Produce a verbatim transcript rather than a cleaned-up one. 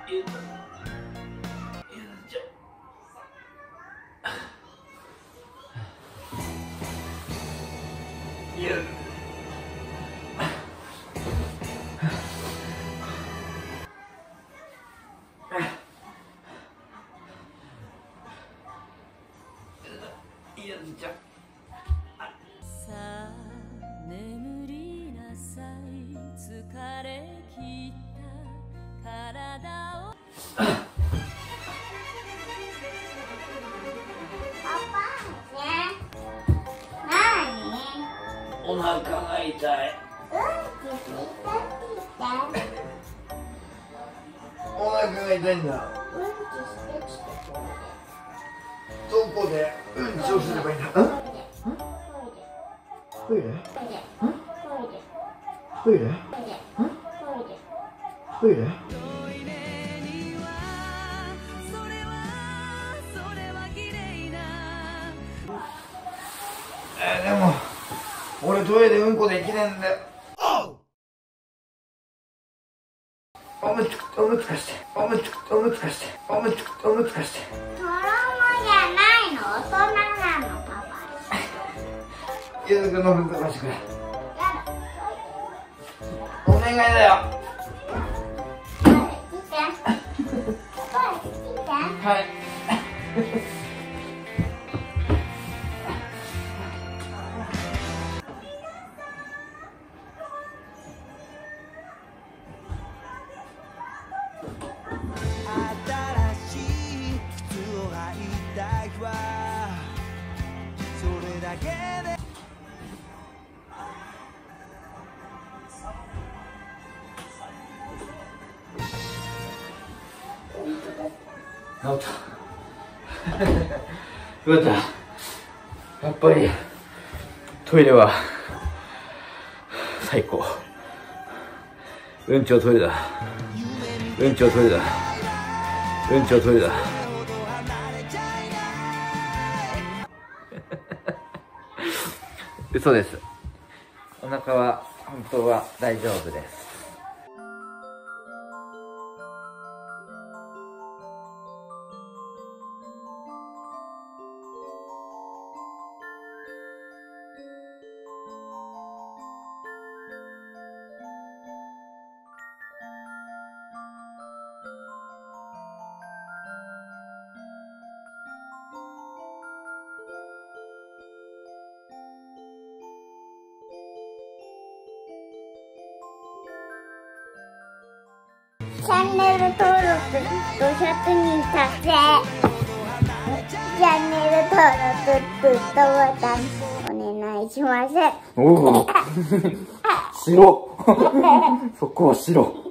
ゆずちゃん。ゆず。ゆずちゃん。 さあ眠りなさい、疲れ切った体を。 パパね、なに？ お腹が痛い。 うんちしていたって言って。 お腹が痛いんだ。 うんちしてきてくれ。 どこでうんちをすればいいんだ。ん？トイレ？ん？トイレ？ん？トイレ？えー、でも俺トイレでうんこできねえんだよ。おむつおむつ貸して、おむつおむつ貸して、おむつおむつ貸して。 子供じゃないの、大人なの、パパ。 ゆずくんのうんこ貸してくれ。 やだ。 お願いだよ。 トイレ来て。トイレ来て。 はい。 新しい靴を履いた日はそれだけで治ったよかった。やっぱりトイレは最高。うんちをトイレだ。うんちをトイレだ。うんちをトイレだ。嘘です。お腹は本当は大丈夫です。 チャンネル登録ごひゃくにん達成。チャンネル登録グッドボタンお願いします。 おお。しろ。そこはしろ。